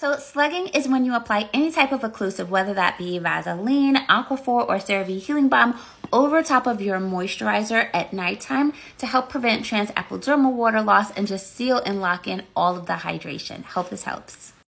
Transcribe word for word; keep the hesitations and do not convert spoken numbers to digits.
So slugging is when you apply any type of occlusive, whether that be Vaseline, Aquaphor, or Cerave Healing Balm, over top of your moisturizer at nighttime to help prevent transepidermal water loss and just seal and lock in all of the hydration. Hope this helps.